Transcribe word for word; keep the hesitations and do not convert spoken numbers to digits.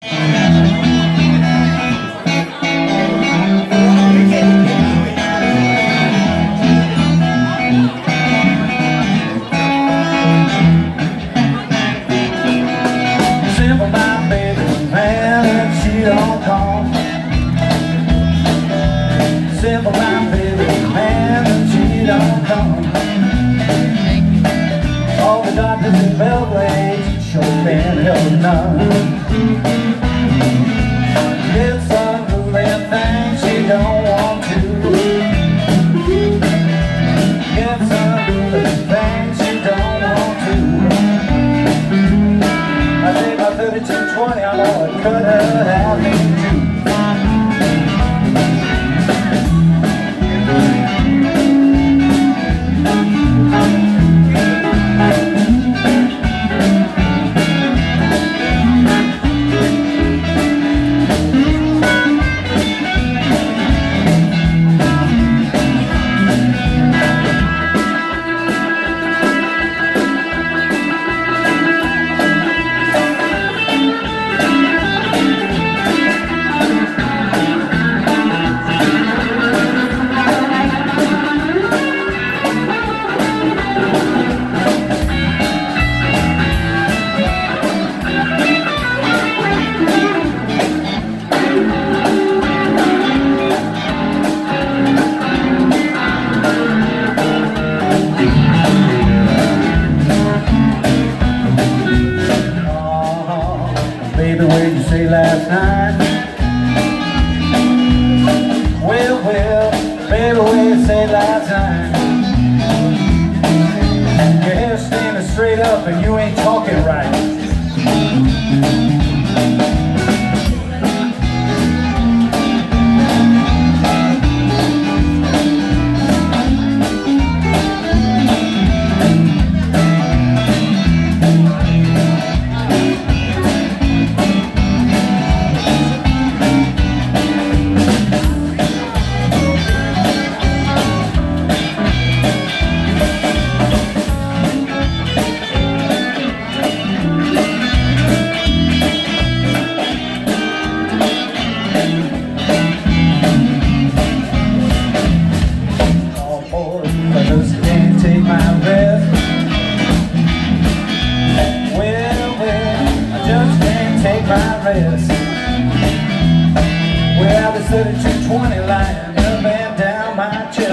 Simple my baby, man, and she don't come. Simple my baby, man, and she don't come. All the doctors in Belgrade sure can't help none. It's unruly things she don't want to. It's unruly things she don't want to. I take my thirty-two twenty, I know it could have happened too. Baby, what did you say last night? Well, well, baby, what did you say last night? Your hair's standing straight up and you ain't talking right. I just can't take my breath. Well, well, I just can't take my rest. Well, this thirty-two twenty lying up and down my chest.